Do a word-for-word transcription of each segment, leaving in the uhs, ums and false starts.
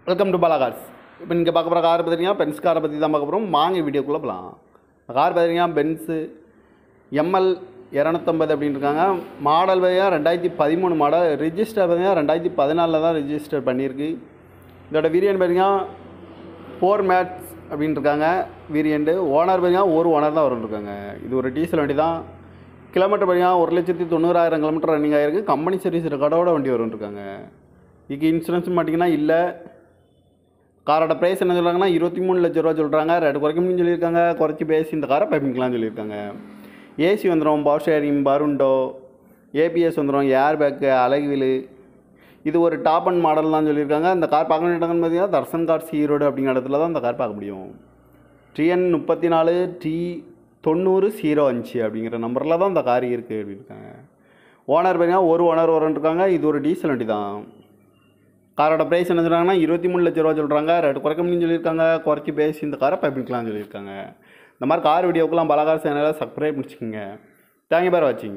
Welcome to Bala cars. இப்போ நீங்கள் பார்க்க போகிற கார் பார்த்தீங்கன்னா பென்ஸ் காரை பற்றி தான் பார்க்க போகிறோம். வாங்க வீடியோக்குள்ளே போகலாம். கார் பார்த்தீங்கன்னா பென்ஸு எம்எல் இரநூத்தம்பது அப்படின்னு இருக்காங்க. மாடல் பார்த்தீங்கன்னா ரெண்டாயிரத்தி பதிமூணு மாடல். ரிஜிஸ்டர் பார்த்தீங்கன்னா ரெண்டாயிரத்தி பதினாலில் தான் ரிஜிஸ்டர் பண்ணியிருக்கு. இதோட வேரியன்ட் பார்த்தீங்கன்னா ஃபோர் மேட்ஸ் அப்படின்னு இருக்காங்க. வேரியண்ட்டு ஓனர் பார்த்தீங்கன்னா ஒரு ஓனர் தான் வரும்னு இருக்காங்க. இது ஒரு டீசல் வண்டி தான். கிலோமீட்டர் பார்த்தீங்கன்னா ஒரு லட்சத்தி தொண்ணூறாயிரம் கிலோமீட்டர் ரன்னிங் ஆகிருக்கு. கம்பெனி சர்வீஸ் ரெக்கார்டோட வண்டி வரும்னு இருக்காங்க. இதுக்கு இன்சூரன்ஸ் மாட்டிங்கன்னா இல்லை. காரோட ப்ரைஸ் என்ன சொல்கிறாங்கன்னா இருபத்தி மூணு லட்ச ரூபா சொல்கிறாங்க. ரெண்டு குறைக்கணும்னு சொல்லியிருக்காங்க. குறைச்சி பேசி இந்த காரை பைப்பிங்கலாம்னு சொல்லியிருக்காங்க. ஏசி வந்துடும், பவர் ஷேரிங், பருண்டோ, ஏபிஎஸ் வந்துடும், ஏர் பேக்கு, அழகுவிலு. இது ஒரு டாப் அண்ட் மாடல் தான் சொல்லியிருக்காங்க. இந்த கார் பார்க்க வேண்டியன்னு பார்த்தீங்கன்னா தர்சன் கார்ஸ் ஈரோடு அப்படிங்கிற இடத்துல தான் இந்த கார் பார்க்க முடியும். டிஎன் முப்பத்தி நாலு டி தொண்ணூறு ஜீரோ அஞ்சு அப்படிங்கிற நம்பரில் தான் இந்த கார் இருக்குது அப்படின்ட்டாங்க. ஓனர் பார்த்தீங்கன்னா ஒரு ஓனர் வரன்னு இருக்காங்க. இது ஒரு டீசல் வண்டி தான். காரோட ப்ரைஸ் என்ன சொல்கிறாங்கன்னா இருபத்தி மூணு லட்ச ரூபா சொல்கிறாங்க. ரெண்டு குறைக்கணும்னு சொல்லியிருக்காங்க. குறைச்சி பேசி இந்த காரை பைப்பிங்கலாம்னு சொல்லியிருக்காங்க. இந்த மாதிரி கார் வீடியோக்கெல்லாம் பாலா கார்ஸ் சேனலை சப்ஸ்கிரைப் பண்ணிச்சுக்கோங்க. தேங்க்யூ ஃபார் வாட்சிங்.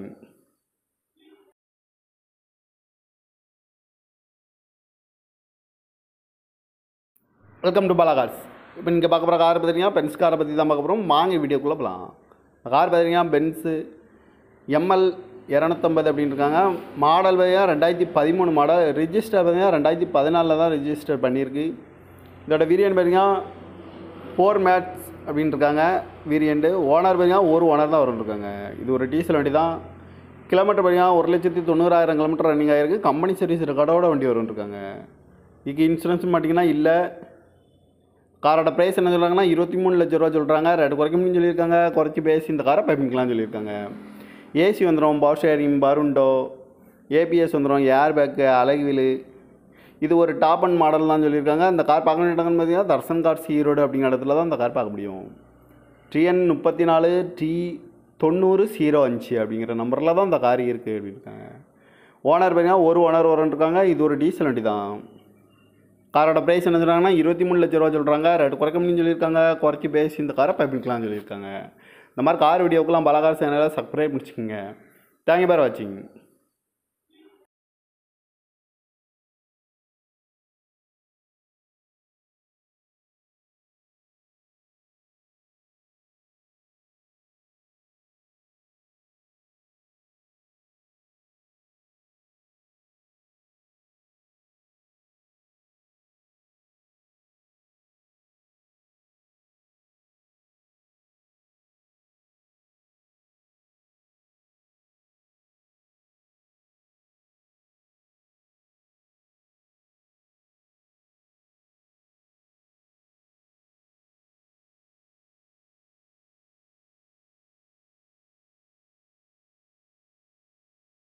Welcome to Bala cars. இப்போ நீங்கள் பார்க்க போகிற கார் பார்த்தீங்கன்னா பென்ஸ் காரை பற்றி தான் பார்க்க போகிறோம். வாங்க வீடியோக்குள்ளே போகலாம். கார் பார்த்தீங்கன்னா பென்ஸு எம்எல் இரநூத்தம்பது அப்படின்னு இருக்காங்க. மாடல் பார்த்தீங்கன்னா ரெண்டாயிரத்தி பதிமூணு மாடல். ரிஜிஸ்டர் பார்த்தீங்கன்னா ரெண்டாயிரத்தி பதினாலில் தான் ரிஜிஸ்டர் பண்ணியிருக்கு. இதோட வேரியன்ட் பார்த்தீங்கன்னா ஃபோர் மேட்ஸ் அப்படின்னு இருக்காங்க. வேரியண்ட்டு ஓனர் பார்த்தீங்கன்னா ஒரு ஓனர் தான் வரும்னு இருக்காங்க. இது ஒரு டீசல் வண்டி தான். கிலோமீட்டர் பார்த்தீங்கன்னா ஒரு லட்சத்தி தொண்ணூறாயிரம் கிலோமீட்டர் ரன்னிங் ஆகிருக்கு. கம்பெனி சர்வீஸ் ரெக்கார்டோட வண்டி வரும்னு இருக்காங்க. இதுக்கு இன்சூரன்ஸ் மாட்டிங்கன்னா இல்லை. காரோட ப்ரைஸ் என்ன சொல்கிறாங்கன்னா இருபத்தி மூணு லட்ச ரூபா சொல்கிறாங்க. ரெண்டு குறைக்கணும்னு சொல்லியிருக்காங்க. குறைச்சி பேசி இந்த காரை பைப்பிங்கலாம்னு சொல்லியிருக்காங்க. ஏசி வந்துடும், பவர் ஷேரிங், பருண்டோ, ஏபிஎஸ் வந்துடும், ஏர் பேக்கு, அழகுவிலு. இது ஒரு டாப் அண்ட் மாடல் தான் சொல்லியிருக்காங்க. இந்த கார் பார்க்க வேண்டிய இடங்கன்னு பார்த்தீங்கன்னா தர்சன் கார்ஸ் ஈரோடு அப்படிங்கிற இடத்துல தான் இந்த கார் பார்க்க முடியும். டிஎன் முப்பத்தி நாலு டி தொண்ணூறு ஜீரோ அஞ்சு அப்படிங்கிற நம்பரில் தான் இந்த கார் இருக்குது அப்படின்ட்டாங்க. ஓனர் பார்த்தீங்கன்னா ஒரு ஓனர் வரன்னு இருக்காங்க. இது ஒரு டீசல் வண்டி தான். காரோட ப்ரைஸ் என்ன சொல்கிறாங்கன்னா இருபத்தி மூணு லட்ச ரூபா சொல்கிறாங்க. ரெண்டு குறைக்கணும்னு சொல்லியிருக்காங்க. குறைச்சி பேசி இந்த காரை பைப்பிங்கலாம்னு சொல்லியிருக்காங்க. இந்த மாதிரி கார் வீடியோக்கெல்லாம் பாலா கார்ஸ் சேனலை சப்ஸ்கிரைப் பண்ணிச்சுக்கோங்க. தேங்க்யூ ஃபார் வாட்சிங்.